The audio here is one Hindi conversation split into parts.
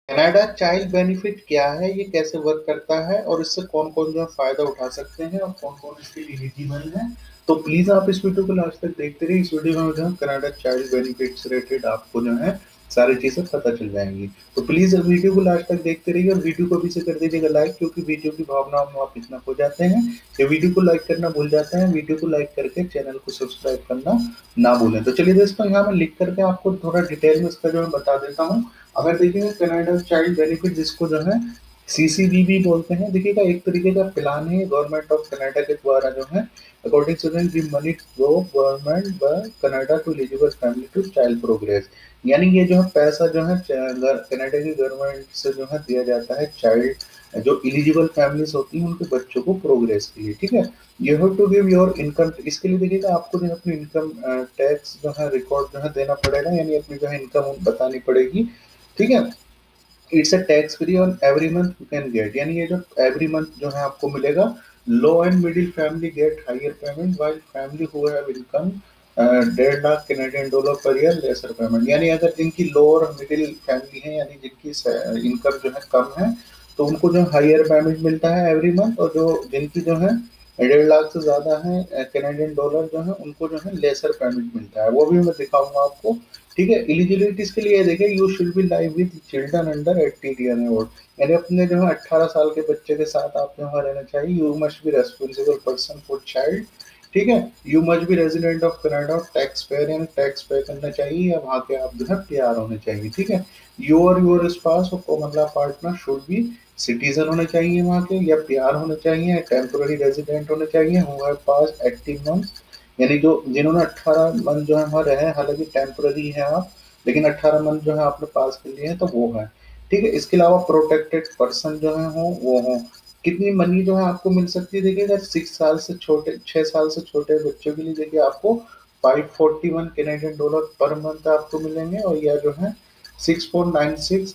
कनाडा चाइल्ड बेनिफिट क्या है, ये कैसे वर्क करता है और इससे कौन कौन जो है फायदा उठा सकते हैं और कौन कौन इसके लिए एलिजिबल है। तो प्लीज आप इस वीडियो को लास्ट तक देखते रहिए। इस वीडियो में जो है कनाडा चाइल्ड बेनिफिट से रिलेटेड आपको जो है सारी चीजें पता चल जाएंगी। तो प्लीज वीडियो को लास्ट तक देखते रहिए और वीडियो को भी से कर दीजिएगा लाइक, क्योंकि वीडियो की भावनाओं में आप इतना खो जाते हैं कि वीडियो को लाइक करना भूल जाते हैं। वीडियो को लाइक करके चैनल को सब्सक्राइब करना ना भूलें। तो चलिए दोस्तों, यहाँ मैं लिख करके आपको थोड़ा डिटेल में इसका जो है बता देता हूँ। अगर देखिएगा कनाडा चाइल्ड बेनिफिट जिसको जो है सीसीबीबी बोलते हैं, देखिएगा एक तरीके का प्लान है गवर्नमेंट ऑफ कनाडा के द्वारा जो है according to the money flow government by Canada to eligible family to child progress. यानी ये जो है पैसा जो है कनाडा की गवर्नमेंट से जो है दिया जाता है चाइल्ड जो एलिजिबल फैमिलीज होती हैं उनके बच्चों को प्रोग्रेस के लिए। ठीक है, you have to give your income. इसके लिए देखिएगा आपको जो है अपनी इनकम टैक्स जो है रिकॉर्ड जो है देना पड़ेगा, यानी अपनी जो है इनकम बतानी पड़ेगी। ठीक है, it's a tax free on every month you can get, यानी ये जो एवरी मंथ जो है आपको मिलेगा। Low and middle family get higher payment while family who have income 1.5 lakh Canadian dollar per year lesser payment. यानी अगर जिनकी लो और मिडिल फैमिली है, यानी जिनकी इनकम जो है कम है, तो उनको जो हायर पेमेंट मिलता है एवरी मंथ, और जो जिनकी जो है 1.5 लाख से ज्यादा है कैनेडियन डॉलर जो है, उनको जो है लेसर पेमेंट मिलता है। वो भी मैं दिखाऊंगा आपको। ठीक है, एलिजिबिलिटीज के लिए देखिए, you should be live with children under 18 year old, यानी अपने जो है 18 साल के बच्चे के साथ आप यहाँ रहना चाहिए। You must be responsible person for child. ठीक है, you must be resident of Canada, tax payer, यानी टैक्स पे करना चाहिए, या वहाँ के आप जो है पीआर होने चाहिए। ठीक है, यू और योर स्पाउस और common law partner should be citizen होने चाहिए वहाँ के, या पीआर होने चाहिए, टेम्पोररी रेजिडेंट होने चाहिए, हु हैव पास 18 मंथ्स, यानी जो जिन्होंने 18 मंथ जो है वहाँ रहे हैं, हालांकि टेम्पररी है आप, लेकिन 18 मंथ जो है आपने पास कर लिए हैं तो वो है। ठीक है, इसके अलावा प्रोटेक्टेड पर्सन जो है हो वो हो। कितनी मनी जो है आपको मिल सकती है, देखिए अगर 6 साल से छोटे बच्चों के लिए देखिए आपको 541 कैनेडियन डॉलर पर मंथ आपको मिलेंगे, और यह जो है 6.96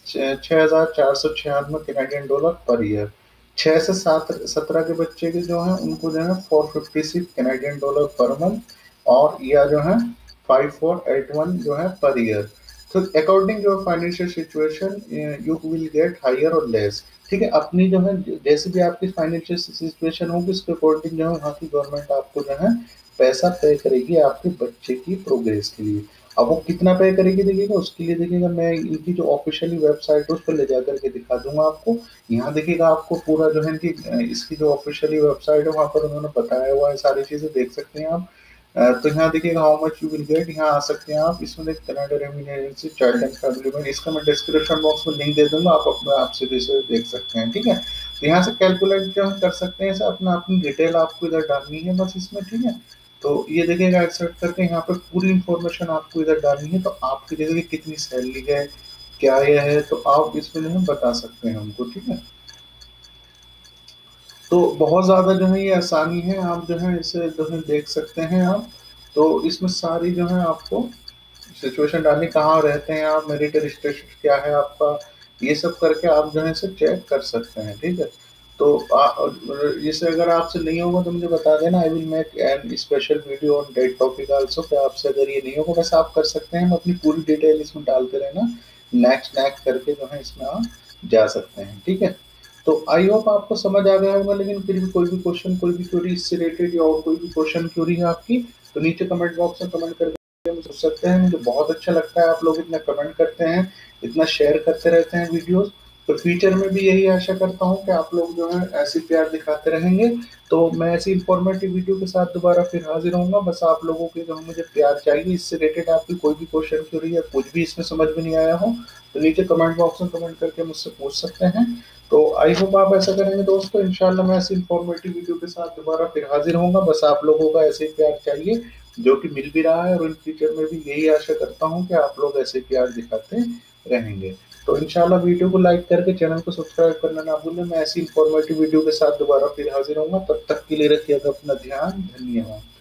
6,496 कैनेडियन डॉलर पर ईयर। 6 से 17 के बच्चे के जो है उनको जो है 456 कैनेडियन डॉलर पर मंथ, और या जो है 5481 जो है पर ईयर। तो according your financial situation you will get higher और लेस। ठीक है, अपनी जो है जैसे भी आपकी फाइनेंशियल सिचुएशन होगी उसके अकॉर्डिंग जो है वहाँ की गवर्नमेंट आपको जो है पैसा पे करेगी आपके बच्चे की प्रोग्रेस के लिए। अब वो कितना पे करेगी देखिएगा, उसके लिए देखिएगा मैं इनकी जो ऑफिशियली वेबसाइट है उस पर ले जा करके दिखा दूंगा आपको। यहाँ देखिएगा आपको पूरा जो है इनकी इसकी जो ऑफिशियली वेबसाइट है वहाँ पर उन्होंने बताया हुआ है, सारी चीजें देख सकते हैं आप। तो यहाँ देखिएगा how much you will get, यहाँ आ सकते हैं आप। इसमें देख Canada revenue agency child and family में, इसका मैं डिस्क्रिप्शन बॉक्स में लिंक दे दूंगा, आप अपने आप से भी इसे देख सकते हैं। ठीक है, तो यहाँ से कैलकुलेट जो हम कर सकते हैं, अपना अपनी डिटेल आपको इधर डालनी है बस इसमें। ठीक है, तो ये देखिएगा एक्सेप्ट करके यहाँ पे पूरी इंफॉर्मेशन आपको इधर डालनी है। तो आपकी जैसे कि कितनी सैलरी है, क्या यह है, तो आप इसमें जो है बता सकते हैं हमको। ठीक है, तो बहुत ज़्यादा जो है ये आसानी है, आप जो है इसे जो है देख सकते हैं आप। तो इसमें सारी जो है आपको सिचुएशन डालनी, कहाँ रहते हैं आप, मेरिटल स्टेटस क्या है आपका, ये सब करके आप जो है इसे चेक कर सकते हैं। ठीक है, तो जैसे अगर आपसे नहीं होगा तो मुझे बता देना, I will make an special video on that topic also. क्या आपसे अगर ये नहीं होगा, बस आप कर सकते हैं, हम अपनी पूरी डिटेल इसमें डालते रहना, नेक्स्ट नेक्स्ट करके जो है इसमें आप जा सकते हैं। ठीक है, तो आई होप आपको समझ आ गया होगा, लेकिन फिर भी कोई भी क्वेश्चन, कोई भी क्वेरी इससे रिलेटेड या और कोई भी क्वेश्चन क्वेरी है आपकी, तो नीचे कमेंट बॉक्स में कमेंट करके मुझे पूछ सकते हैं। मुझे बहुत अच्छा लगता है आप लोग इतना कमेंट करते हैं, इतना शेयर करते रहते हैं वीडियोस। तो फ्यूचर में भी यही आशा करता हूँ कि आप लोग जो है ऐसे प्यार दिखाते रहेंगे। तो मैं ऐसी इंफॉर्मेटिव वीडियो के साथ दोबारा फिर हाजिर होऊंगा। बस आप लोगों के जो मुझे प्यार चाहिए, इससे रिलेटेड आपकी कोई भी क्वेश्चन क्वेरी या कुछ भी इसमें समझ में नहीं आया हो, तो नीचे कमेंट बॉक्स में कमेंट करके मुझसे पूछ सकते हैं। तो आई होप आप ऐसा करेंगे दोस्तों। इंशाल्लाह मैं ऐसी इंफॉर्मेटिव वीडियो के साथ दोबारा फिर हाजिर होऊंगा। बस आप लोगों का ऐसे ही प्यार चाहिए, जो कि मिल भी रहा है, और इन फ्यूचर में भी यही आशा करता हूँ कि आप लोग ऐसे प्यार दिखाते रहेंगे। तो इंशाल्लाह वीडियो को लाइक करके चैनल को सब्सक्राइब करना ना भूलें। मैं ऐसी इंफॉर्मेटिव वीडियो के साथ दोबारा फिर हाजिर होऊंगा। तब तक के लिए रखिएगा अपना ध्यान। धन्यवाद।